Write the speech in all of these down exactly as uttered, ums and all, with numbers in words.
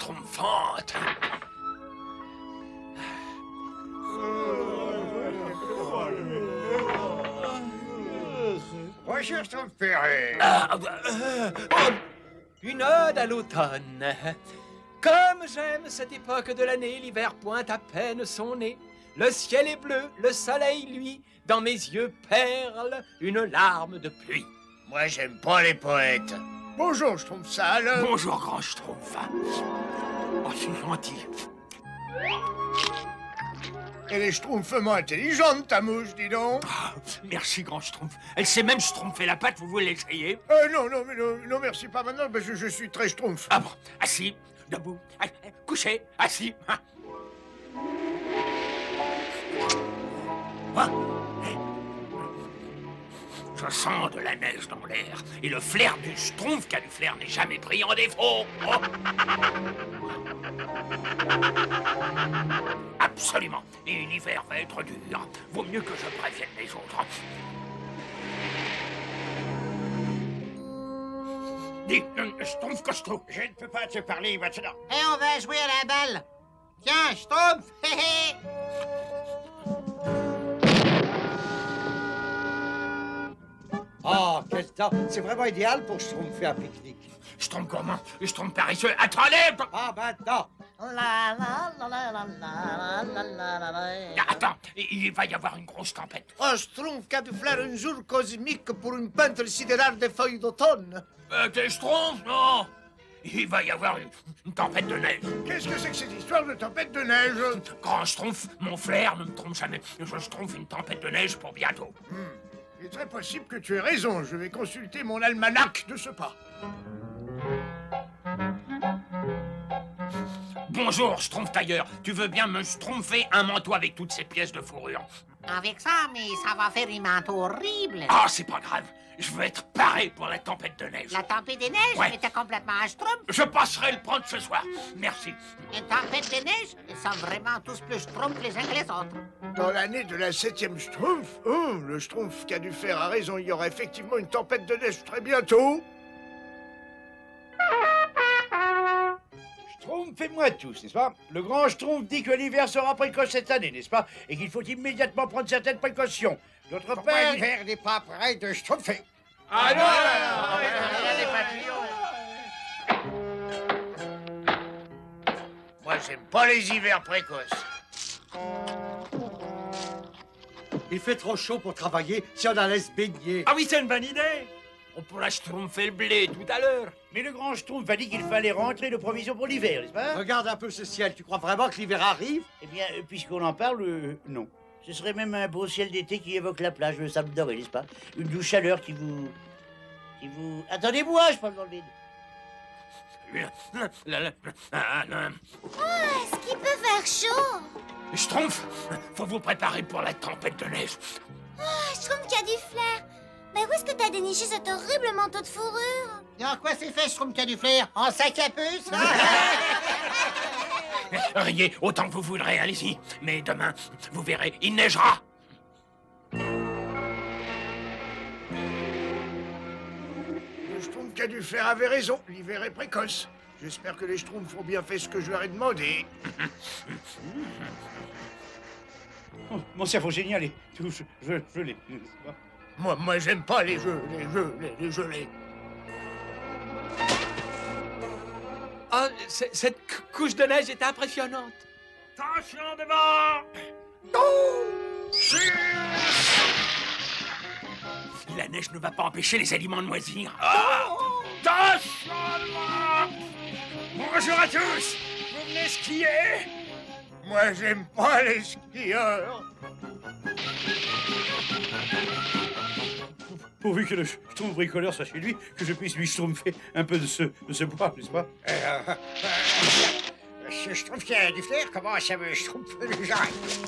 schtroumpfante. Bonjour, Schtroumpfferré. Ah, euh, oh, une ode à l'automne. Comme j'aime cette époque de l'année, l'hiver pointe à peine son nez. Le ciel est bleu, le soleil, lui, dans mes yeux perle une larme de pluie. Moi, j'aime pas les poètes. Bonjour, Schtroumpf sale. Bonjour, grand Schtroumpf. Oh, c'est gentil. Elle est schtroumpfement intelligente, ta mouche, dis donc. Ah, merci, grand Schtroumpf. Elle sait même schtroumpfer la patte, vous voulez l'essayer? Euh, non, non, mais non, non, merci, pas maintenant, parce que je suis très schtroumpf. Ah bon, assis, debout, ah, couché, assis. Ah. Ah. Je sens de la neige dans l'air, et le flair du schtroumpf qui a du flair n'est jamais pris en défaut. Oh. Absolument, et l'hiver va être dur. Vaut mieux que je prévienne les autres. Dis, euh, Schtroumpf costaud. Je ne peux pas te parler maintenant. Et on va jouer à la balle. Tiens, Schtroumpf. Hé hé. Oh, quel temps! C'est vraiment idéal pour schtroumpfer un pique-nique. Schtroumpf gourmand, Schtroumpf paresseux, attendez! Ah, maintenant! La la la la la la la la la la. Attends, il va y avoir une grosse tempête. Un Schtroumpf qui a du flair un jour cosmique pour une peintre sidérale des feuilles d'automne. Euh, t'es Schtroumpf, non? Il va y avoir une, une tempête de neige. Qu'est-ce que c'est que cette histoire de tempête de neige? Grand Schtroumpf, mon flair ne me trompe jamais. Je schtroumpf une tempête de neige pour bientôt. Hmm. Il est très possible que tu aies raison. Je vais consulter mon almanach de ce pas. Bonjour, Schtroumpf tailleur. Tu veux bien me schtroumpfer un manteau avec toutes ces pièces de fourrure? Avec ça, mais ça va faire un manteau horrible. Ah, c'est pas grave. Je veux être paré pour la tempête de neige. La tempête des neiges? Ouais. Mais t'es complètement un Schtroumpf. Je passerai le prendre ce soir. Merci. Une tempête des neiges? Ils sont vraiment tous plus Schtroumpfs les uns que les autres. Dans l'année de la septième Schtroumpf, oh, le Schtroumpf qui a dû faire a raison. Il y aura effectivement une tempête de neige très bientôt. Schtroumpf, fais-moi tous, n'est-ce pas? Le grand Schtroumpf dit que l'hiver sera précoce cette année, n'est-ce pas? Et qu'il faut immédiatement prendre certaines précautions. D'autre part... l'hiver n'est pas prêt de Schtroumpfer. Ah non, Moi, j'aime pas les hivers précoces. Il fait trop chaud pour travailler si on allait se baigner. Ah oui, c'est une bonne idée. On pourra schtroumpfer le blé tout à l'heure. Mais le grand Schtroumpf a dit qu'il fallait rentrer de provisions pour l'hiver, n'est-ce pas? Regarde un peu ce ciel. Tu crois vraiment que l'hiver arrive? Eh bien, euh, puisqu'on en parle, euh, non. Ce serait même un beau ciel d'été qui évoque la plage, le sable doré, n'est-ce pas? Une douce chaleur qui vous... qui vous... Attendez-moi, je parle dans le vide. Oh, est-ce qu'il peut faire chaud? Schtroumpf, faut vous préparer pour la tempête de neige. Oh, Schtroumpf qui a du flair. Mais où est-ce que t'as déniché cet horrible manteau de fourrure? Et en quoi c'est fait, Schtroumpf qui a du flair? En sac à puce? Riez autant que vous voudrez, allez-y. Mais demain, vous verrez, il neigera. Le Schtroumpf qui a dû faire avait raison. L'hiver est précoce. J'espère que les Schtroumpfs ont bien fait ce que je leur ai demandé. Oh, mon cerveau génial est tout je, je, gelé. Moi, moi, j'aime pas les jeux, les jeux, les, les gelés. Oh, cette couche de neige est impressionnante. Attention devant! Oh! La neige ne va pas empêcher les aliments de moisir. Ah! Attention devant! Bonjour à tous! Vous venez skier? Moi, j'aime pas les skieurs. Pourvu que le Schtroumpf bricoleur soit chez lui, que je puisse lui schtroumpfer un peu de ce, de ce bois, n'est-ce pas? Euh, euh, euh, je trouve qu'il y a du flair. Comment ça me schtroumpfer les gens?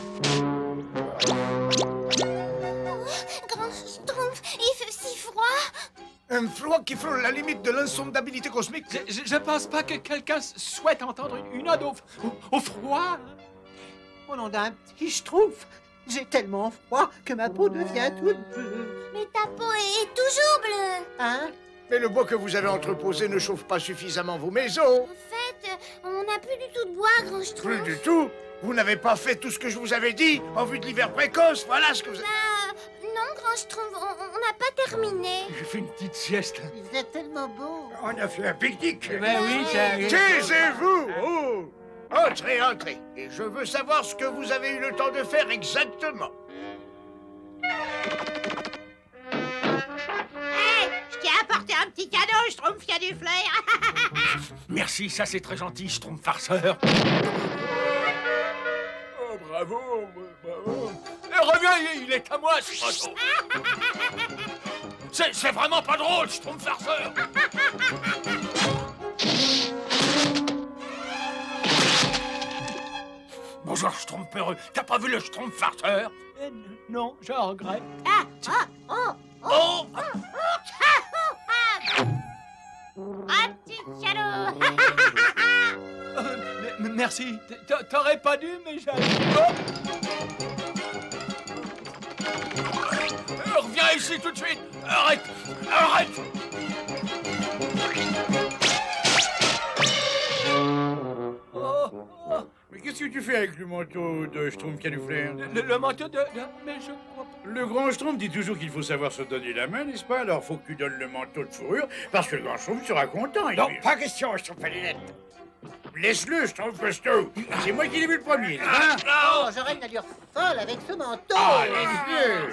Grand Schtroumpf, il fait si froid. Un froid qui frôle la limite de l'insondabilité cosmique. Je, je, je pense pas que quelqu'un souhaite entendre une, une ode au, au, au froid. Au nom d'un petit Schtroumpf, j'ai tellement froid que ma peau devient toute bleue. Mais ta peau est toujours bleue. Hein? Mais le bois que vous avez entreposé ne chauffe pas suffisamment vos maisons. En fait, euh, on n'a plus du tout de bois, Grand Plus Schtroumpf. du tout. Vous n'avez pas fait tout ce que je vous avais dit en vue de l'hiver précoce. Voilà ce que vous... Ah, non, Grand Schtroumpf, on on n'a pas terminé. J'ai fait une petite sieste. Il faisait tellement beau. On a fait un pique-nique. Ben oui, ça arrive. Taisez-vous! Oh! Entrez, entrez. Et je veux savoir ce que vous avez eu le temps de faire exactement. Hé, je t'ai apporté un petit cadeau, Schtroumpf, il y a du flair. Merci, ça c'est très gentil, Schtroumpf farceur. Oh, bravo, bravo. Eh, reviens, il- il est à moi, ce manteau. C'est c'est vraiment pas drôle, Schtroumpf farceur. Bonjour, Schtroumpf peureux. T'as pas vu le Schtroumpf farceur? Non, je regrette. Ah, ah, oh, Oh! Un petit cadeau. Euh, m- merci. T'a- T'aurais pas dû, mais j'allais. Oh! Euh, Reviens ici tout de suite. Arrête. Arrête. Oh, oh. Mais qu'est-ce que tu fais avec le manteau de Schtroumpf qui a du flair? Le, le manteau de, de- Mais je crois pas. Le grand Schtroumpf dit toujours qu'il faut savoir se donner la main, n'est-ce pas? Alors faut que tu donnes le manteau de fourrure, parce que le grand Schtroumpf sera content. il Non, lui- pas question, Schtroumpf à lunettes. Laisse-le, Schtroumpf costaud. C'est moi qui l'ai vu le premier, n'est-ce pas? oh, j'aurais une allure folle avec ce manteau. Ah, laisse-le.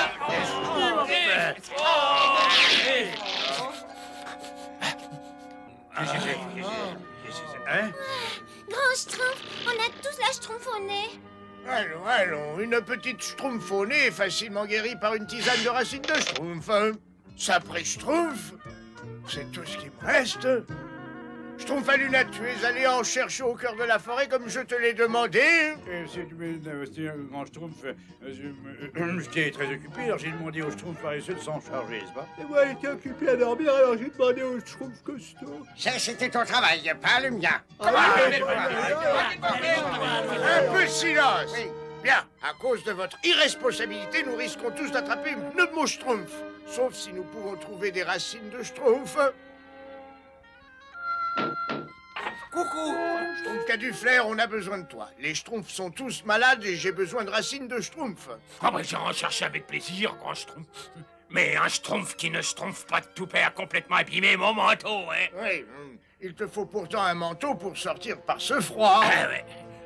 Qu'est-ce que c'est? Qu'est-ce que c'est? Qu'est-ce que c'est? Hein? Grand Schtroumpf, on a tous la Schtroumpf au nez. Allons, allons. Une petite schtroumpf au nez est facilement guérie par une tisane de racines de schtroumpf. Hein. Sapré schtroumpf, c'est tout ce qui me reste. Schtroumpf à lunettes, tu es allé en chercher au cœur de la forêt comme je te l'ai demandé. Euh, C'est mais, euh, c'est un grand Schtroumpf. euh, je me- J'étais très occupé, alors j'ai demandé au Schtroumpf paresseux de s'en charger, n'est-ce pas? Et moi, j'étais occupé à dormir, alors j'ai demandé au Schtroumpf costaud. Ça, c'était ton travail, pas le mien. Un peu de silence. Bien, à cause de votre irresponsabilité, nous risquons tous d'attraper une pneumo-schtroumpf. Sauf si nous pouvons trouver des racines de schtroumpf. Coucou, Schtroumpf qui a du flair, on a besoin de toi. Les schtroumpfs sont tous malades et j'ai besoin de racines de schtroumpf. Ah bah j'irai en chercher avec plaisir, grand Schtroumpf. Mais un Schtroumpf qui ne Schtroumpf pas de tout père complètement abîmé mon manteau, hein. Oui, hum, il te faut pourtant un manteau pour sortir par ce froid. Ah ouais.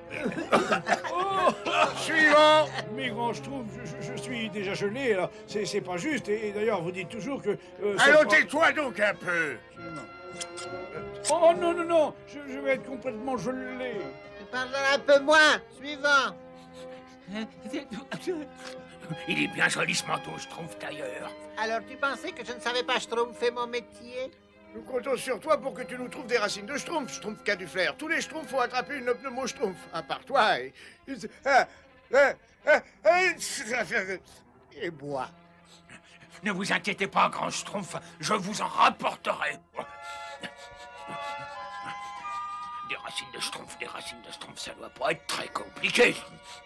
Suivant. Mais grand Schtroumpf, je, je- je suis déjà gelé, alors c'est c'est pas juste. Et, et d'ailleurs, vous dites toujours que... euh, ça Allons, prend- tais-toi donc un peu. Oh non, non, non, je, je vais être complètement gelé. Tu parles un peu moins. Suivant. Il est bien joli ce manteau, Schtroumpf d'ailleurs. Alors, tu pensais que je ne savais pas Schtroumpfer mon métier? Nous comptons sur toi pour que tu nous trouves des racines de schtroumpf. Schtroumpf qui a du flair. Tous les schtroumpfs ont attrapé une pneumo-schtroumpf. À part toi et... Ah, ah, ah, ah, et bois. Ne vous inquiétez pas, grand Schtroumpf, je vous en rapporterai. Des racines de Schtroumpf, des racines de Schtroumpf, ça doit pas être très compliqué.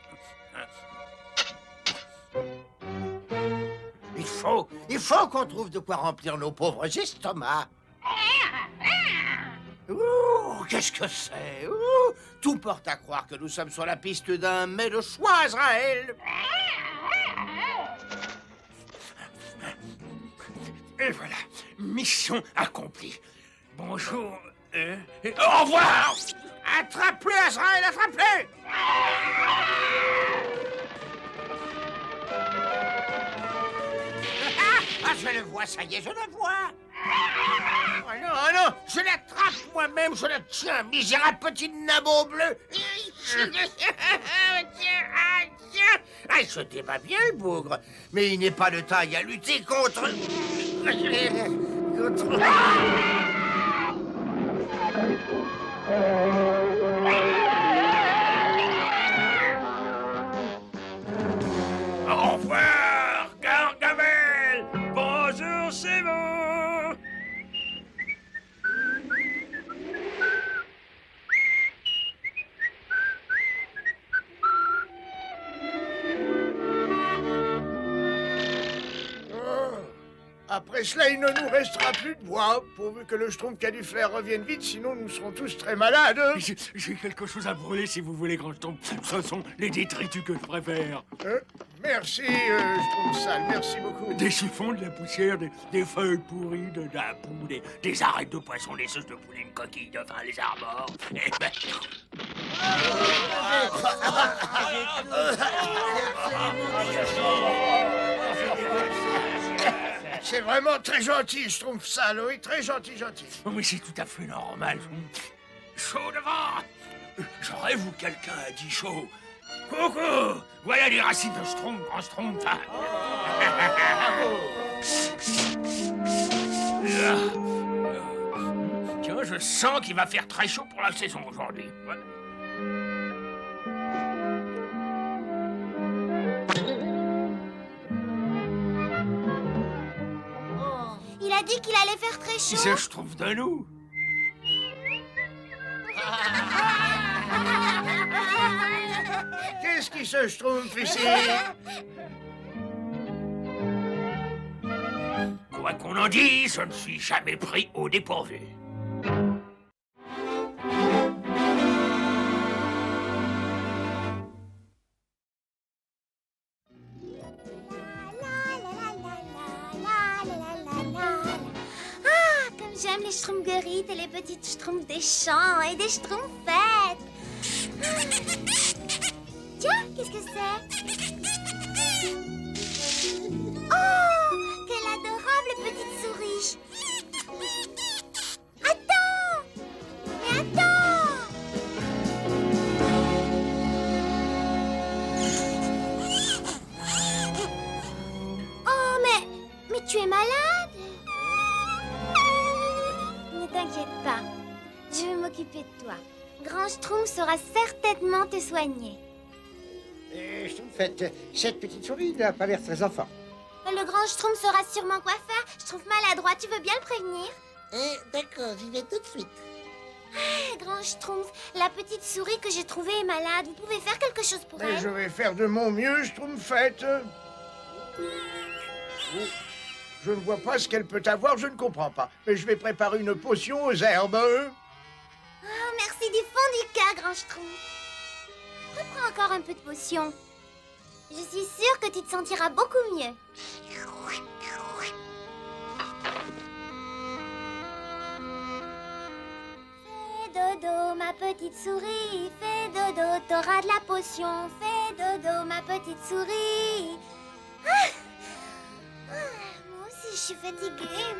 Il faut, il faut qu'on trouve de quoi remplir nos pauvres estomacs. Ouh, qu'est-ce que c'est? Ouh, tout porte à croire que nous sommes sur la piste d'un mets de choix, Azraël. Et voilà, mission accomplie. Bonjour. euh, et au revoir. Attrape-le, Azraël, attrape-le! Ah, je le vois, ça y est, je le vois. Oh non, oh non, je l'attrape moi-même, je le tiens, misérable petit nabot bleu. Ah, il se débat bien, le bougre, mais il n'est pas de taille à lutter contre... contre... Au revoir, Gargamel. Bonjour, c'est vous. Oh, à Après cela, il ne nous restera plus de bois, pourvu que le Schtroumpf Caduflaire revienne vite, sinon nous serons tous très malades. J'ai j'ai quelque chose à brûler si vous voulez, grand Schtroumpf. Ce sont les détritus que je préfère. Euh, merci, euh, Schtroumpf sale, merci beaucoup. Des chiffons, de la poussière, des, des feuilles pourries, de, de la boue, des, des arêtes de poisson, des sauces de poulet, une coquille de vin, les arbores. Et ben... C'est vraiment très gentil, Schtroumpf sale, oui, très gentil, gentil. Oh, mais c'est tout à fait normal. Chaud devant. J'aurais vous quelqu'un a dit chaud. Coucou. Voilà les racines de Schtroumpf, grand Schtroumpf. Tiens, je sens qu'il va faire très chaud pour la saison aujourd'hui. Ouais. Il a dit qu'il allait faire très Si chaud. c'est Schtroumpf de nous. Qu'est-ce qui se Schtroumpf ici? Quoi qu'on en dise, je ne suis jamais pris au dépourvu. Ah, comme j'aime les schtroumpfguerites et les petites schtroumpfs des champs et des schtroumpfettes. Tiens, qu'est-ce que c'est? Oh, quelle adorable petite souris. Attends! Mais attends! Oh, mais... mais tu es malade? Ne t'inquiète pas, je vais m'occuper de toi. Grand Schtroumpf saura certainement te soigner. Et Schtroumpfette, cette petite souris n'a pas l'air très en forme. Le grand Schtroumpf saura sûrement quoi faire. Je trouve maladroit, tu veux bien le prévenir? Eh, d'accord, j'y vais tout de suite. Ah, grand Schtroumpf, la petite souris que j'ai trouvée est malade. Vous pouvez faire quelque chose pour Mais elle? je vais faire de mon mieux, Schtroumpfette. Je ne vois pas ce qu'elle peut avoir, je ne comprends pas. Mais je vais préparer une potion aux herbes. Oh, merci du fond du cœur, grand Schtroumpf. Reprends encore un peu de potion. Je suis sûre que tu te sentiras beaucoup mieux. Fais dodo, ma petite souris. Fais dodo, t'auras de la potion. Fais dodo, ma petite souris. Ah ah, moi aussi, je suis fatiguée.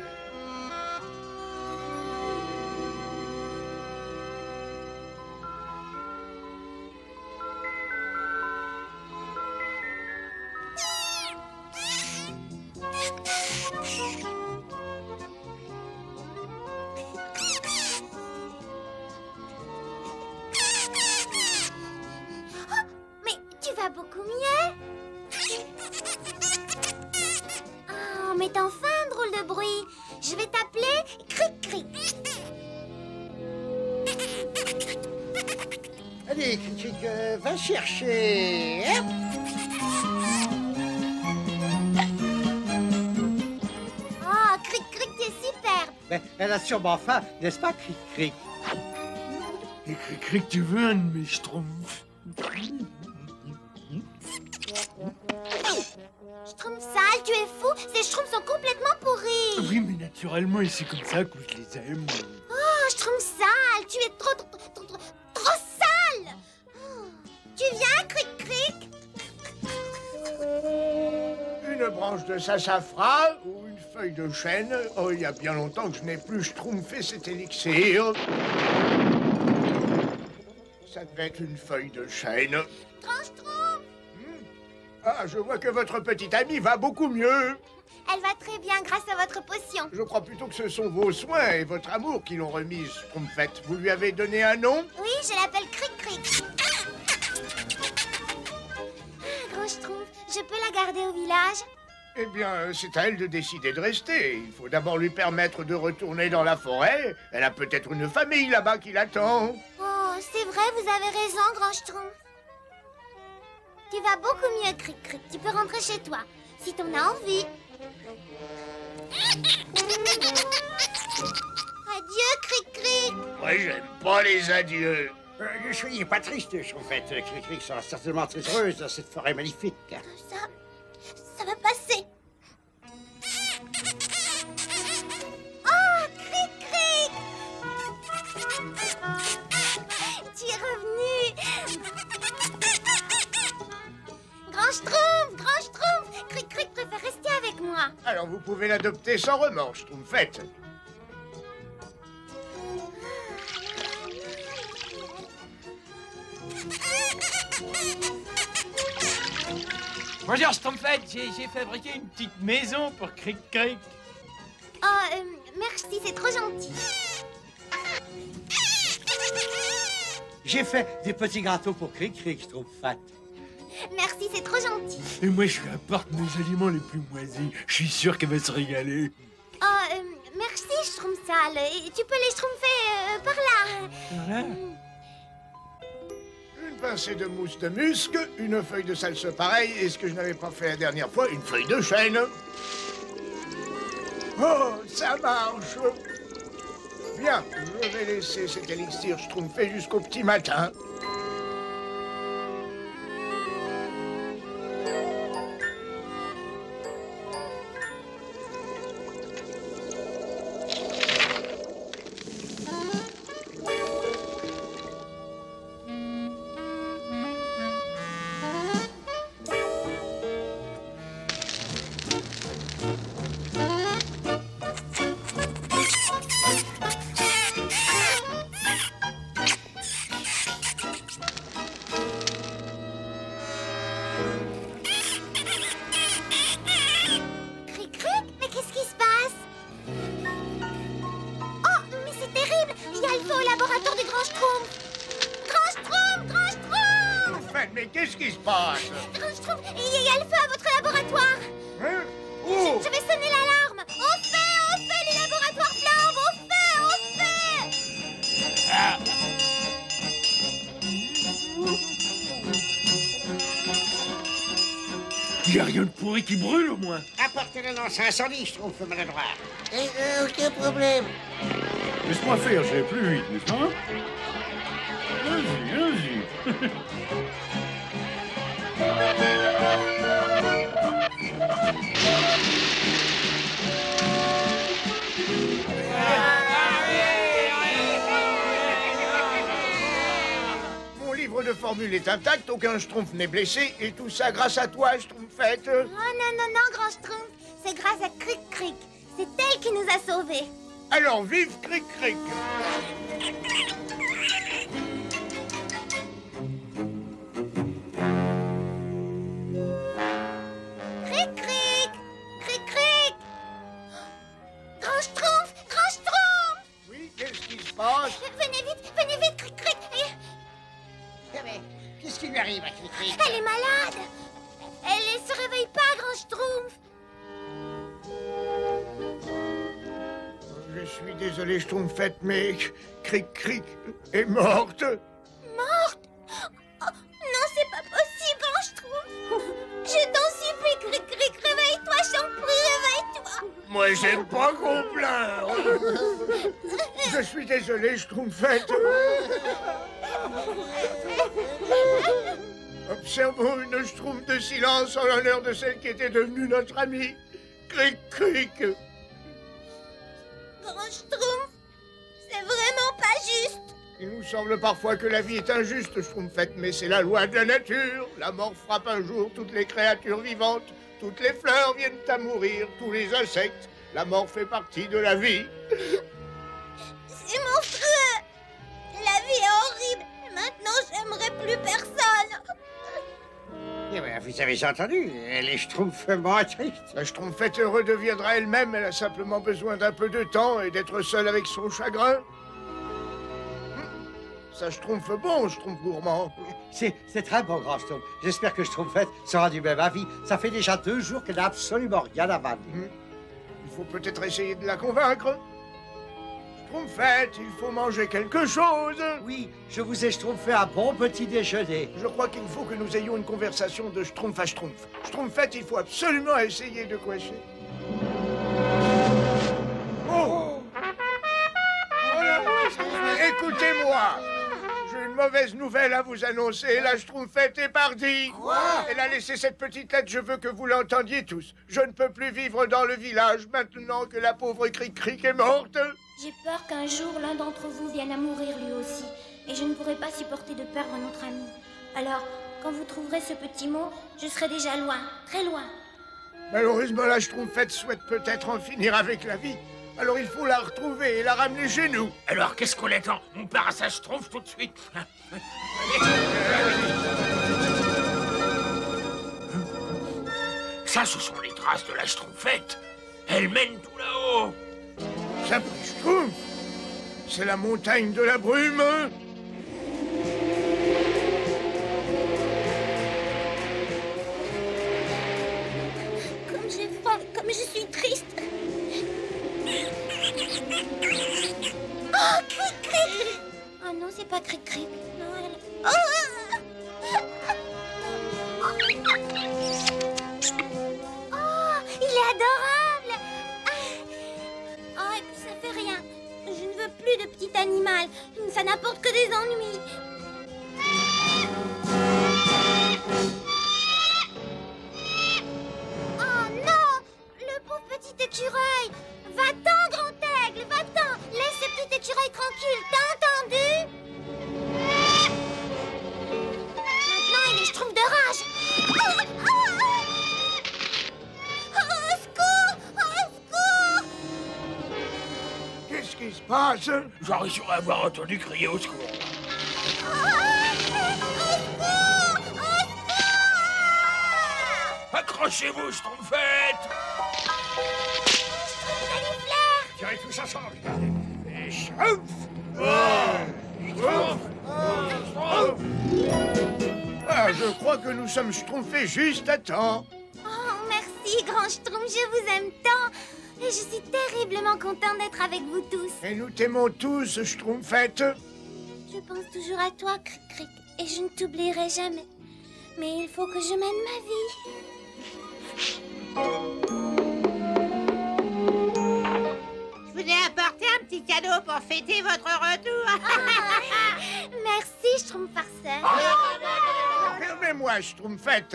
Beaucoup mieux. Oh, mais t'en fais un drôle de bruit. Je vais t'appeler Cric-Cric. Allez, Cric-Cric, euh, va chercher. Hein? Oh, Cric-Cric, t'es superbe. Ben, elle a sûrement faim, n'est-ce pas, Cric-Cric? Et Cric-Cric, tu veux un de mes Schtroumpfs? Schtroumpf sale, tu es fou. Ces Schtroumpfs sont complètement pourris. Oui, mais naturellement, et c'est comme ça que je les aime. Oh, Schtroumpf sale, tu es trop, trop, trop, trop, trop sale. Oh, tu viens, Cric-Cric? Une branche de sassafras ou une feuille de chêne. Oh, il y a bien longtemps que je n'ai plus schtroumpfé cet élixir. Ça devait être une feuille de chêne. Grand Schtroumpf. Ah, je vois que votre petite amie va beaucoup mieux. Elle va très bien grâce à votre potion. Je crois plutôt que ce sont vos soins et votre amour qui l'ont remise, Schtroumpfette. Vous lui avez donné un nom? Oui, je l'appelle Cric-Cric. Ah, Grand Schtroumpf, je peux la garder au village? Eh bien, c'est à elle de décider de rester. Il faut d'abord lui permettre de retourner dans la forêt. Elle a peut-être une famille là-bas qui l'attend. Oh, c'est vrai, vous avez raison, Grand Schtroumpf. Tu vas beaucoup mieux, Cric-Cric. Tu peux rentrer chez toi, si t'en as envie. Adieu, Cric-Cric. Moi, j'aime pas les adieux. Euh, ne soyez pas triste, Schtroumpfette. Cric-Cric sera certainement très heureuse dans cette forêt magnifique. Ça, ça va passer. Oh, Cric-Cric. Tu es revenu. Grand Schtroumpf, Grand Schtroumpf. Cric-Cric préfère rester avec moi. Alors, vous pouvez l'adopter sans remords, Schtroumpfette. Bonjour, Schtroumpfette, j'ai j'ai fabriqué une petite maison pour Cric-Cric. Oh, euh, merci, c'est trop gentil. J'ai fait des petits gâteaux pour Cric-Cric, Schtroumpfette. Merci, c'est trop gentil. Et moi, je lui apporte mes aliments les plus moisis. Je suis sûr qu'elle va se régaler. Oh, euh, merci, Schtroumpfsal. Et tu peux les schtroumpfer euh, par là. Voilà. Une pincée de mousse de musc, une feuille de salsa pareille, et ce que je n'avais pas fait la dernière fois, une feuille de chêne. Oh, ça marche. Bien, je vais laisser cet élixir schtroumpfé jusqu'au petit matin. Mais qu'est-ce qui se passe? Grand Schtroumpf, il y a le feu à votre laboratoire. Hein? Oh! Je vais sonner l'alarme. Au feu, au feu, les laboratoires flambent. Au feu, au feu. Ah. Il n'y a rien de pourri qui brûle, au moins. Apportez le lance-incendie, Schtroumpf maladroit. Eh, euh, aucun problème. Laisse-moi faire, je vais plus vite, n'est-ce pas? Vas-y, vas-y. Mon livre de formules est intact, aucun schtroumpf n'est blessé, et tout ça grâce à toi, Schtroumpfette. Oh non, non, non, Grand Schtroumpf. C'est grâce à Cric-Cric. C'est elle qui nous a sauvés. Alors vive Cric-Cric. Cric-Cric, Cric-Cric. Grand Schtroumpf, Grand Schtroumpf. Oui, qu'est-ce qui se passe? Venez vite, venez vite, Cric-Cric. Mais qu'est-ce qui lui arrive à Cric-Cric? Elle est malade. Elle ne se réveille pas, Grand Schtroumpf. Je suis désolé, Schtroumpfette, mais Cric-Cric est morte. Morte? Oh, non, c'est pas possible, Grand Schtroumpf. Je t'en supplie, Cric-Cric, réveille-toi, je t'en prie, réveille-toi. Moi, j'aime pas qu'on pleure. Je suis désolé, Schtroumpfette. Observons une schtroumpf de silence en l'honneur de celle qui était devenue notre amie, Cric-Cric. Grand Schtroumpf, c'est vraiment pas juste. Il nous semble parfois que la vie est injuste, Schtroumpfette, mais c'est la loi de la nature. La mort frappe un jour toutes les créatures vivantes. Toutes les fleurs viennent à mourir, tous les insectes. La mort fait partie de la vie. C'est monstrueux. La vie est horrible. Maintenant, j'aimerais plus personne. Eh bien, vous avez entendu, elle est schtroumpfement triste. La Schtroumpfette redeviendra elle-même. Elle a simplement besoin d'un peu de temps et d'être seule avec son chagrin. Ça schtroumpfe bon, schtroumpf gourmand. C'est c'est très bon, Grand Schtroumpf. J'espère que Schtroumpfette sera du même avis. Ça fait déjà deux jours qu'elle n'a absolument rien avalé. Il faut peut-être essayer de la convaincre. Schtroumpfette, il faut manger quelque chose. Oui, je vous ai schtroumpfé un bon petit déjeuner. Je crois qu'il faut que nous ayons une conversation de schtroumpf à schtroumpf. Schtroumpfette, il faut absolument essayer de coincer. mauvaise nouvelle à vous annoncer. La Schtroumpfette est partie. Quoi? Elle a laissé cette petite lettre, je veux que vous l'entendiez tous. Je ne peux plus vivre dans le village maintenant que la pauvre Cric-Cric est morte. J'ai peur qu'un jour l'un d'entre vous vienne à mourir lui aussi. Et je ne pourrai pas supporter de perdre notre ami. Alors, quand vous trouverez ce petit mot, je serai déjà loin, très loin. Malheureusement, la Schtroumpfette souhaite peut-être en finir avec la vie. Alors il faut la retrouver et la ramener chez nous. Alors, qu'est-ce qu'on attend? On part à sa Schtroumpf tout de suite. Ça, ce sont les traces de la Schtroumpfette. Elle mène tout là-haut. Ça, Schtroumpf, c'est la montagne de la brume. Comme j'ai froid, comme je suis triste. Oh, Cric-Cric! Oh non, c'est pas Cric-Cric. Non, elle... Oh! Oh, il est adorable! Oh, et puis ça fait rien. Je ne veux plus de petit animal. Ça n'apporte que des ennuis. Oh non! Le pauvre petit écureuil! Va-t'en, grand aigle, va-t'en! Laisse ce petit écureuil tranquille, t'as entendu? Maintenant, il est Schtroumpf de rage! Oh, oh, oh. Oh, au secours! Oh, au secours! Qu'est-ce qui se passe? J'aurais su avoir entendu crier au secours. Oh, au secours! Au secours! Accrochez-vous, Schtroumpfette! Tirez tous ensemble. Schtroumpf! Schtroumpf! Ah, je crois que nous sommes schtroumpfés juste à temps. Oh, merci, grand Schtroumpf, je vous aime tant. Et je suis terriblement contente d'être avec vous tous. Et nous t'aimons tous, Schtroumpfette. Je pense toujours à toi, Cric-Cric, et je ne t'oublierai jamais. Mais il faut que je mène ma vie. Je vous ai apporté un petit cadeau pour fêter votre retour. Ah, merci, Schtroumpf farceur. Permets-moi, Schtroumpfette.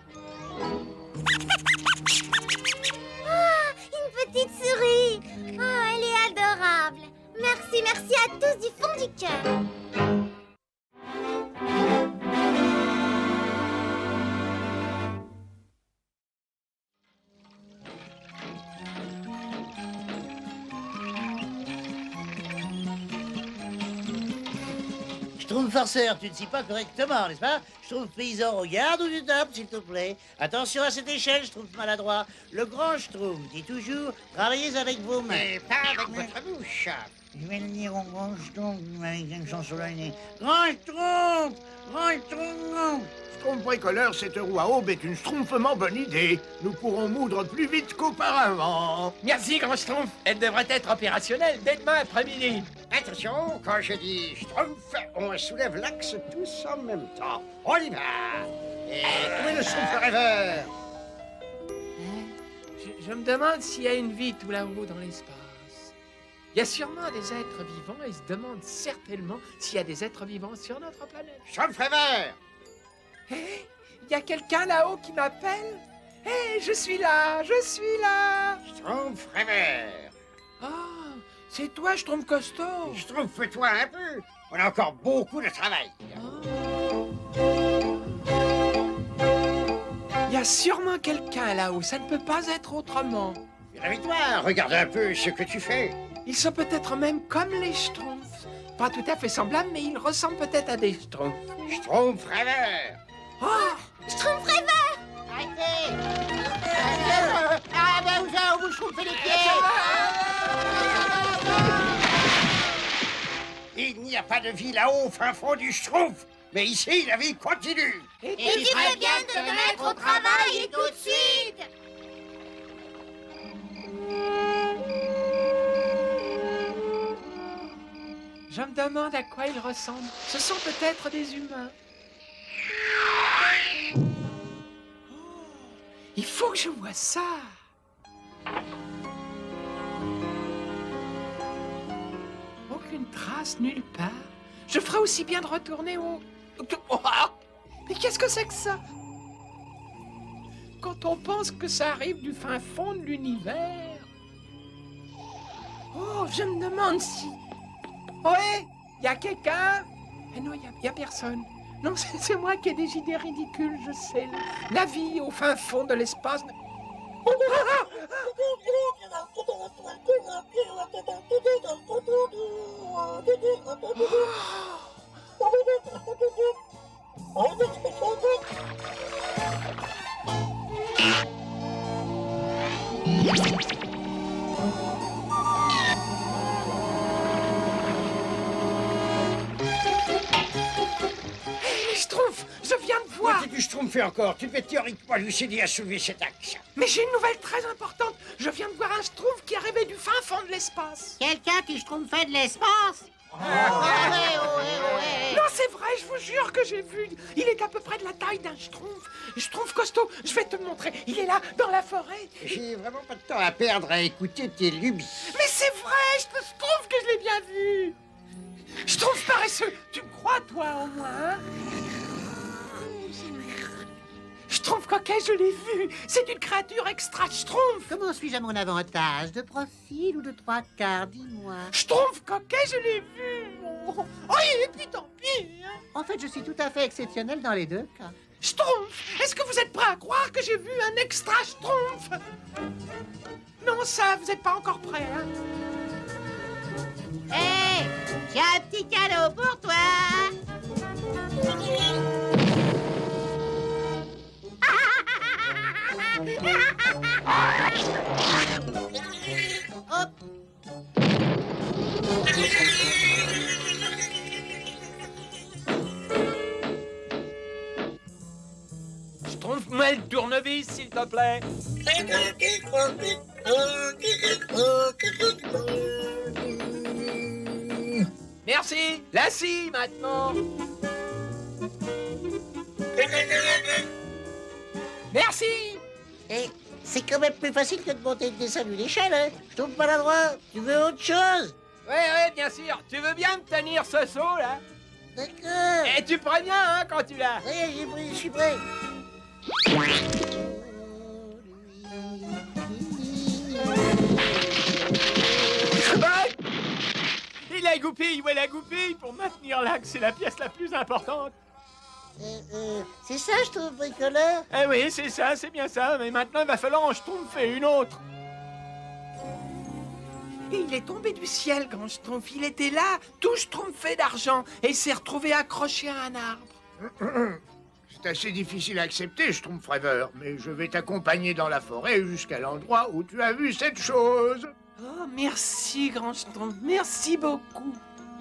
Ah, une petite souris. Oh, elle est adorable. Merci, merci à tous du fond du cœur. Schtroumpf farceur, tu ne scies pas correctement, n'est-ce pas? Schtroumpf paysan, regarde où tu tapes, s'il te plaît. Attention à cette échelle, Schtroumpf maladroit. Le grand Schtroumpf dit toujours, travaillez avec vos mains. Mais pas avec votre bouche. Je vais le dire au grand Schtroumpf avec une chanson sur le nez. Grand Schtroumpf! Grand Schtroumpf! Schtroumpf bricoleur, cette roue à aube est une schtroumpfement bonne idée. Nous pourrons moudre plus vite qu'auparavant. Merci, grand Schtroumpf. Elle devrait être opérationnelle dès demain après-midi. Attention, quand je dis Schtroumpf, on soulève l'axe tous en même temps. On y va. Et où est le Schtroumpf rêveur? Je, je me demande s'il y a une vie tout là-haut dans l'espace. Il y a sûrement des êtres vivants et se demande certainement s'il y a des êtres vivants sur notre planète. Schtroumpf rêveur! Hé, il y a quelqu'un là-haut qui m'appelle? Hé, je suis là, je suis là. Schtroumpf rêveur! Ah, c'est toi, je trouve costaud. Schtroumpf-toi un peu. On a encore beaucoup de travail. Il y a sûrement quelqu'un là-haut, ça ne peut pas être autrement. Réveille-toi, regarde un peu ce que tu fais. Ils sont peut-être même comme les Schtroumpfs. Pas tout à fait semblables, mais ils ressemblent peut-être à des Schtroumpfs. Schtroumpf rêveur! Oh, Schtroumpf rêveur! Arrêtez. Ah ben vous avez vous chauffez les pieds. Il n'y a pas de vie là-haut au fin fond du Schtroumpf. Mais ici, la vie continue. Et tu ferais bien de te mettre au travail et tout de suite! je me demande à quoi ils ressemblent. Ce sont peut-être des humains. Oh, il faut que je voie ça. Aucune trace nulle part. je ferais aussi bien de retourner au... Oh, mais qu'est-ce que c'est que ça? Quand on pense que ça arrive du fin fond de l'univers... Oh, je me demande si... Ouais, y a quelqu'un? Eh non, y a, y a personne. Non, c'est moi qui ai des idées ridicules, je sais. La vie au fin fond de l'espace... Schtroumpf, je viens de voir. Que tu schtroumpfais encore? Tu devais théoriquement lui aider à soulever cet axe. Mais j'ai une nouvelle très importante. Je viens de voir un Schtroumpf qui est arrivé du fin fond de l'espace. Quelqu'un qui schtroumpfait de l'espace? Oh, ouais, ouais, ouais. Non, c'est vrai, je vous jure que j'ai vu. Il est à peu près de la taille d'un Schtroumpf. Schtroumpf costaud, je vais te le montrer. Il est là, dans la forêt. J'ai vraiment pas de temps à perdre à écouter tes lubies. Mais c'est vrai, je te trouve que je l'ai bien vu. Schtroumpf paresseux, tu me crois, toi, au moins, hein? Schtroumpf coquet, je l'ai vu. C'est une créature extra Schtroumpf. Comment suis-je à mon avantage? De profil ou de trois quarts? Dis-moi. Schtroumpf coquet, je l'ai vu. Oh, et puis tant pis. Hein. En fait, je suis tout à fait exceptionnel dans les deux cas. Schtroumpf, est-ce que vous êtes prêt à croire que j'ai vu un extra Schtroumpf? Non, ça, vous n'êtes pas encore prêt, hein? Hé, hey, j'ai un petit cadeau pour toi. Hop. Schtroumpf-moi le tournevis, s'il te plaît. Merci. La scie, maintenant. Merci. Et c'est quand même plus facile que de monter une descente d'une échelle, hein. Je trouve pas l'endroit. Tu veux autre chose? Oui, oui, bien sûr. Tu veux bien me tenir ce seau, là? D'accord. Et tu préviens, hein, quand tu l'as. Oui, j'ai pris, je suis prêt. Et la goupille, où est la goupille? Pour maintenir l'axe, c'est la pièce la plus importante. Euh, euh, c'est ça, je trouve, bricoleur. Eh oui, c'est ça, c'est bien ça. Mais maintenant, il va falloir en schtroumpfer une autre. Et il est tombé du ciel, grand Schtroumpf. Il était là, tout schtroumpfé d'argent. Et il s'est retrouvé accroché à un arbre. C'est assez difficile à accepter, Schtroumpf rêveur, mais je vais t'accompagner dans la forêt jusqu'à l'endroit où tu as vu cette chose. Oh, merci, grand Schtroumpf. Merci beaucoup.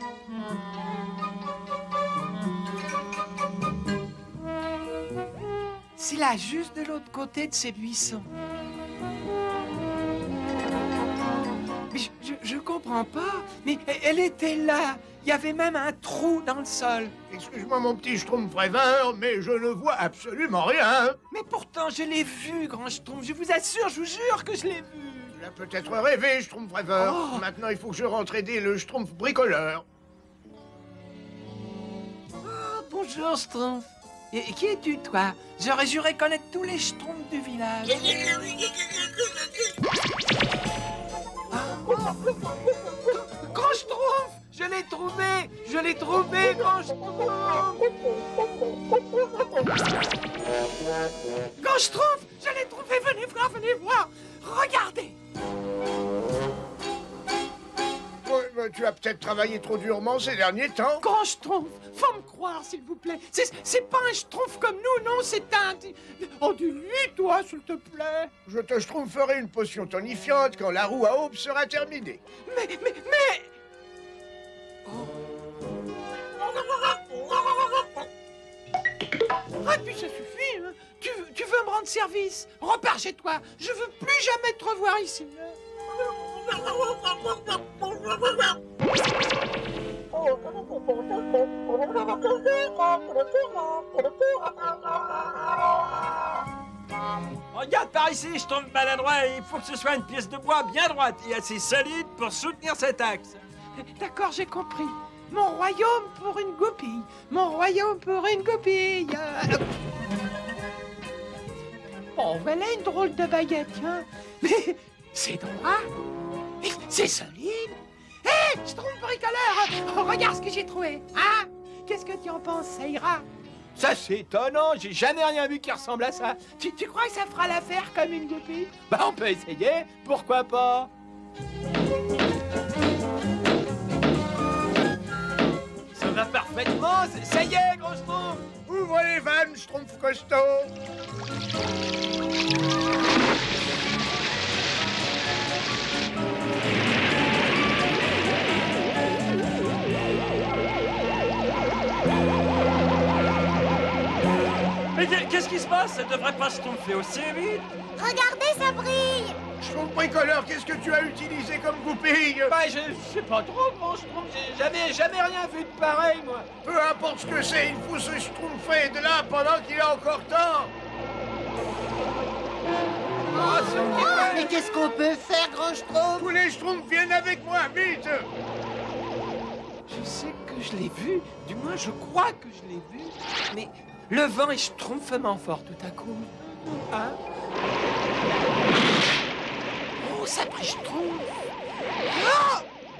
C'est là, juste de l'autre côté de ces buissons. Mais je, je, je comprends pas. Mais elle était là. Il y avait même un trou dans le sol. Excuse-moi, mon petit Schtroumpf rêveur, mais je ne vois absolument rien. Mais pourtant, je l'ai vu, grand Schtroumpf. Je vous assure, je vous jure que je l'ai vu. Tu l'as peut-être rêvé, Schtroumpf rêveur. Oh. Maintenant, il faut que je rentre aider le Schtroumpf bricoleur. Oh, bonjour, Schtroumpf. Et, et qui es-tu, toi? J'aurais juré connaître tous les Schtroumpfs du village. Grand Schtroumpf, je l'ai trouvé, je l'ai trouvé, Grand Schtroumpf. Grand Schtroumpf, je l'ai trouvé, venez voir, venez voir. Regardez. Ouais, bah, tu as peut-être travaillé trop durement ces derniers temps. Grand Schtroumpf, faut me croire, s'il vous plaît. C'est, c'est pas un Schtroumpf comme nous, non, c'est un... Oh, dis-lui, toi, s'il te plaît. Je te schtroumpferai une potion tonifiante quand la roue à aube sera terminée. Mais, mais, mais... Oh. Ah, puis ça suffit, hein. Tu, tu veux me rendre service? Repars chez toi. Je veux plus jamais te revoir ici. Regarde par ici, je tombe maladroit. Il faut que ce soit une pièce de bois bien droite et assez solide pour soutenir cet axe. D'accord, j'ai compris. Mon royaume pour une goupille. Mon royaume pour une goupille. Euh, Bon, voilà une drôle de baguette, tiens. Mais c'est droit. Et c'est solide. Hé, hey, je trouve bricoleur. Oh, regarde ce que j'ai trouvé. Hein? Qu'est-ce que tu en penses? Ça ira? Ça, c'est étonnant. J'ai jamais rien vu qui ressemble à ça. Tu, tu crois que ça fera l'affaire comme une goupille? Bah, on peut essayer. Pourquoi pas? Ça va parfaitement. Ça y est, gros Schtroumpf. Ouvre les vannes, Schtroumpf costaud. Mais qu'est-ce qui se passe? Ça devrait pas se tromper aussi vite. Regardez, ça brille. Schtroumpf bricoleur, qu'est-ce que tu as utilisé comme goupille? Bah, je sais pas trop, gros Schtroumpf. J'ai jamais, jamais rien vu de pareil, moi. Peu importe ce que c'est, il faut se schtroumpfer de là pendant qu'il est encore temps. Oh, ce qui est- Mais qu'est-ce qu'on peut faire, grand Schtroumpf? Tous les Schtroumpfs viennent avec moi, vite. Je sais que je l'ai vu, du moins je crois que je l'ai vu, mais le vent est schtroumpfement fort tout à coup. Hein? Oh, ça brille schtroumpf! Ah!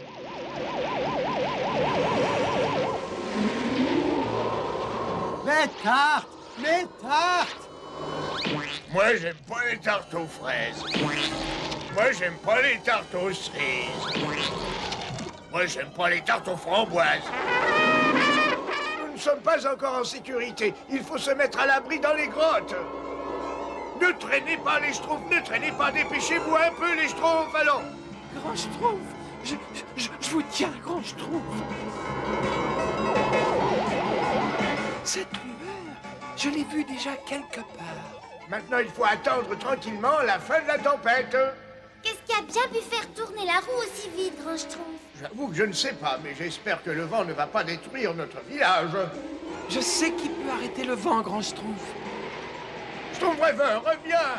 Mes tartes! Mes tartes! Moi, j'aime pas les tartes aux fraises. Moi, j'aime pas les tartes aux cerises. Moi, j'aime pas les tartes aux framboises. Nous ne sommes pas encore en sécurité. Il faut se mettre à l'abri dans les grottes. Ne traînez pas les Schtroumpfs, ne traînez pas, dépêchez-vous un peu les Schtroumpfs, allons. Grand Schtroumpf, je, je, je vous tiens, Grand Schtroumpf. Cette lueur, je l'ai vue déjà quelque part. Maintenant, il faut attendre tranquillement la fin de la tempête. Qu'est-ce qui a bien pu faire tourner la roue aussi vite, grand Schtroumpf? J'avoue que je ne sais pas, mais j'espère que le vent ne va pas détruire notre village. Je sais qui peut arrêter le vent, Grand Schtroumpf. Schtroumpf rêveur, reviens.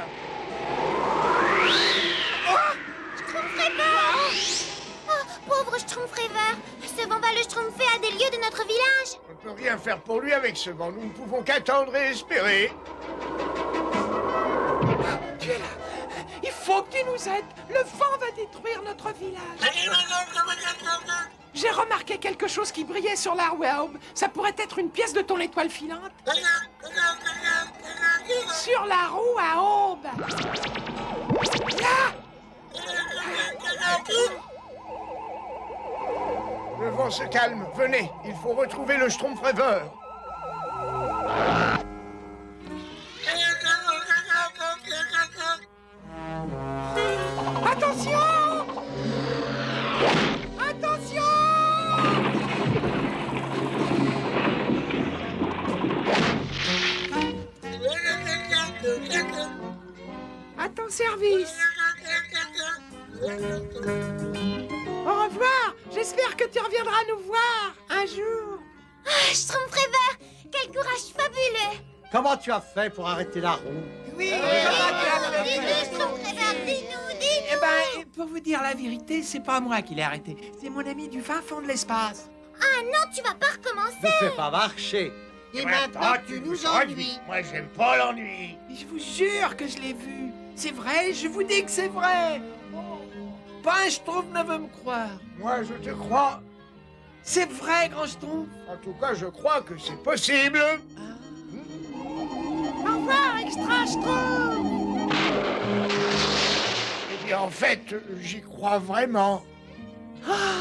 Schtroumpf rêveur! Oh, pauvre Schtroumpf rêveur! Ce vent va le schtroumpfer à des lieues de notre village! On ne peut rien faire pour lui avec ce vent. Nous ne pouvons qu'attendre et espérer. Tu es là. Il faut que tu nous aides. Le vent va détruire notre village. J'ai remarqué quelque chose qui brillait sur la roue à aube. Ça pourrait être une pièce de ton étoile filante. Sur la roue à aube. Là! Le vent se calme. Venez, il faut retrouver le Schtroumpf rêveur. Attention! Attention! À ton service. Au revoir. J'espère que tu reviendras nous voir un jour. Ah, Schtroumpf rêveur! Quel courage fabuleux! Comment tu as fait pour arrêter la roue? Oui, comment tu as fait? Dis-nous, Schtroumpf rêveur, dis-nous, dis-nous! Eh ben, pour vous dire la vérité, c'est pas moi qui l'ai arrêté. C'est mon ami du fin fond de l'espace. Ah non, tu vas pas recommencer! Ne fais pas marcher. Et maintenant, tu nous ennuies. Moi, j'aime pas l'ennui. Mais je vous jure que je l'ai vu. C'est vrai, je vous dis que c'est vrai. Oh, pas un Schtroumpf ne veut me croire. Moi, je te crois. C'est vrai, Grand Schtroumpf. En tout cas, je crois que c'est possible. Au revoir, Extra Schtroumpf. Eh bien, en fait, j'y crois vraiment. Ah,